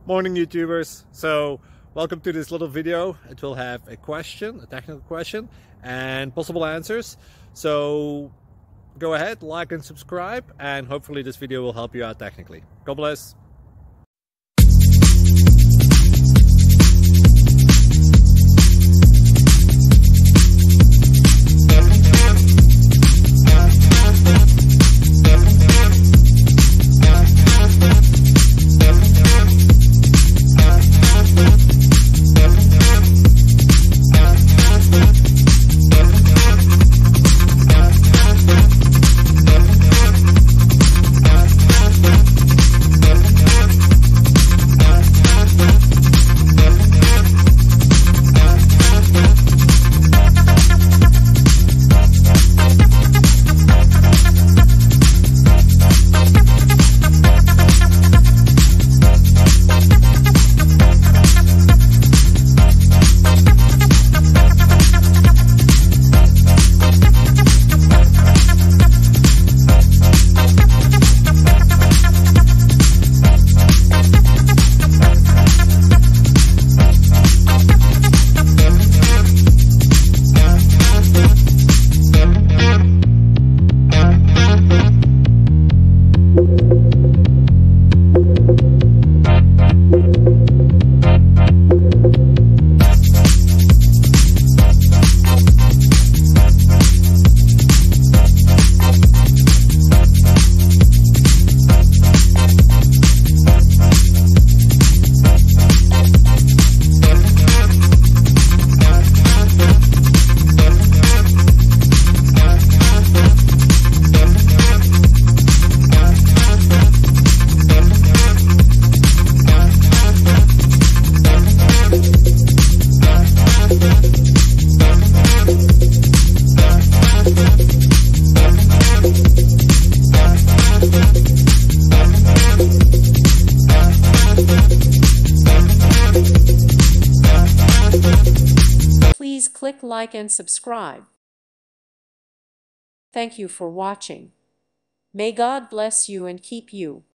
Morning YouTubers. So welcome to this little video. It will have a question, a technical question, and possible answers. So go ahead, like and subscribe, and hopefully this video will help you out technically. God bless. Please click like and subscribe. Thank you for watching. May God bless you and keep you.